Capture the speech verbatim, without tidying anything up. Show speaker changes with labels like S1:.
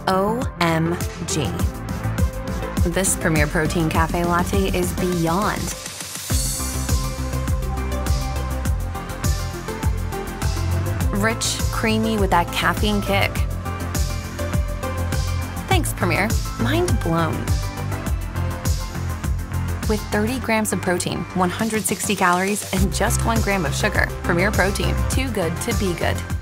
S1: O M G. This Premier Protein Cafe Latte is beyond. Rich, creamy with that caffeine kick. Thanks, Premier. Mind blown. With thirty grams of protein, one hundred sixty calories, and just one gram of sugar, Premier Protein. Too good to be good.